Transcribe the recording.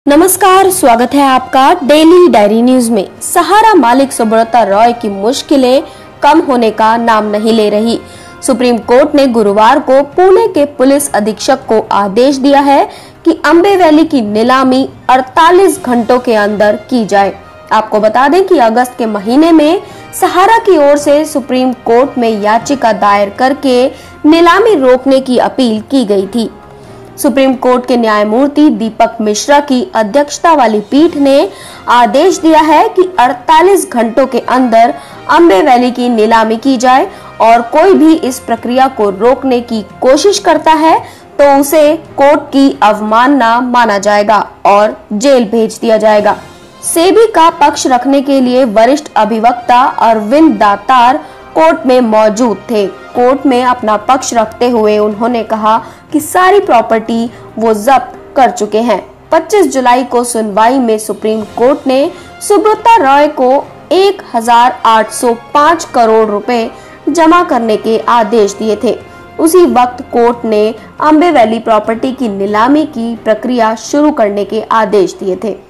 नमस्कार, स्वागत है आपका डेली डायरी न्यूज में। सहारा मालिक सुब्रता रॉय की मुश्किलें कम होने का नाम नहीं ले रही। सुप्रीम कोर्ट ने गुरुवार को पुणे के पुलिस अधीक्षक को आदेश दिया है कि अम्बे वैली की नीलामी 48 घंटों के अंदर की जाए। आपको बता दें कि अगस्त के महीने में सहारा की ओर से सुप्रीम कोर्ट में याचिका दायर करके नीलामी रोकने की अपील की गई थी। सुप्रीम कोर्ट के न्यायमूर्ति दीपक मिश्रा की अध्यक्षता वाली पीठ ने आदेश दिया है कि 48 घंटों के अंदर अम्बे वैली की नीलामी की जाए और कोई भी इस प्रक्रिया को रोकने की कोशिश करता है तो उसे कोर्ट की अवमानना माना जाएगा और जेल भेज दिया जाएगा। सेबी का पक्ष रखने के लिए वरिष्ठ अधिवक्ता अरविंद दातार कोर्ट में मौजूद थे। कोर्ट में अपना पक्ष रखते हुए उन्होंने कहा कि सारी प्रॉपर्टी वो जब्त कर चुके हैं। 25 जुलाई को सुनवाई में सुप्रीम कोर्ट ने सुब्रता रॉय को 1805 करोड़ रुपए जमा करने के आदेश दिए थे। उसी वक्त कोर्ट ने अम्बे वैली प्रॉपर्टी की नीलामी की प्रक्रिया शुरू करने के आदेश दिए थे।